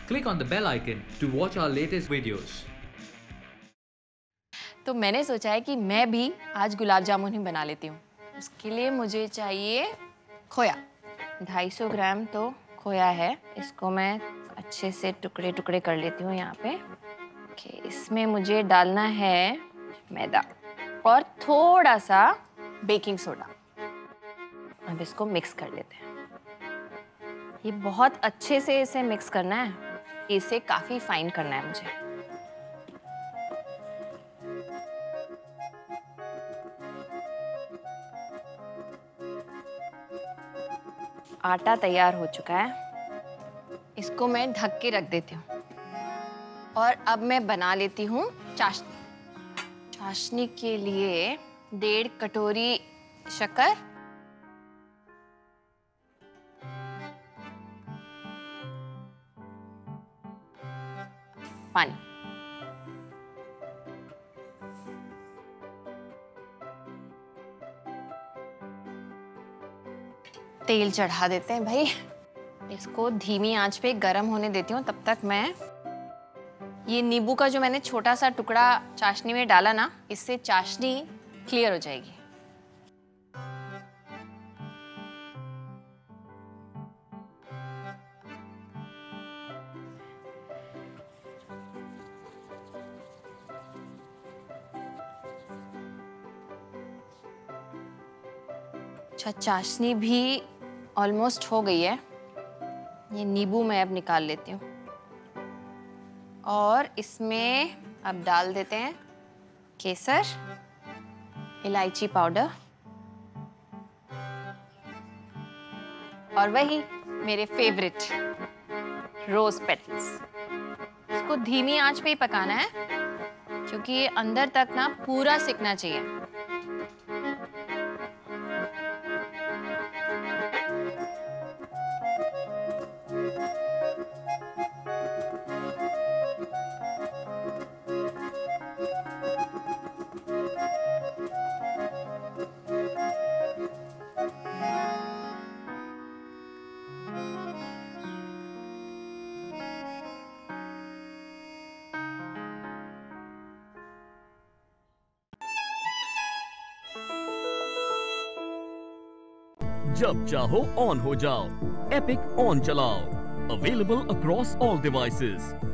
Click on the bell icon to watch our latest videos. तो मैंने सोचा है कि मैं भी आज गुलाब जामुन ही बना लेती हूँ। उसके लिए मुझे चाहिए खोया। 250 ग्राम तो खोया है। इसको मैं अच्छे से टुकड़े टुकड़े कर लेती हूँ यहाँ पे। इसमें मुझे डालना है मैदा और थोड़ा सा बेकिंग सोडा। अब इसको मिक्स कर लेते हैं। ये बहुत अच्छे से इसे मिक्स करना है। इसे काफी फाइन करना है मुझे। आटा तैयार हो चुका है। इसको मैं ढक के रख देती हूँ और अब मैं बना लेती हूँ चाशनी। चाशनी के लिए 1.5 कटोरी शक्कर, पानी, तेल चढ़ा देते हैं भाई। इसको धीमी आंच पे गरम होने देती हूँ। तब तक मैं ये नींबू का जो मैंने छोटा सा टुकड़ा चाशनी में डाला ना, इससे चाशनी क्लियर हो जाएगी। अच्छा, चाशनी भी ऑलमोस्ट हो गई है। ये नींबू मैं अब निकाल लेती हूँ और इसमें अब डाल देते हैं केसर, इलायची पाउडर और वही मेरे फेवरेट रोज पेटल्स। इसको धीमी आंच पे ही पकाना है क्योंकि ये अंदर तक ना पूरा सिकना चाहिए। जब चाहो ऑन हो जाओ, एपिक ऑन चलाओ। Available across all devices.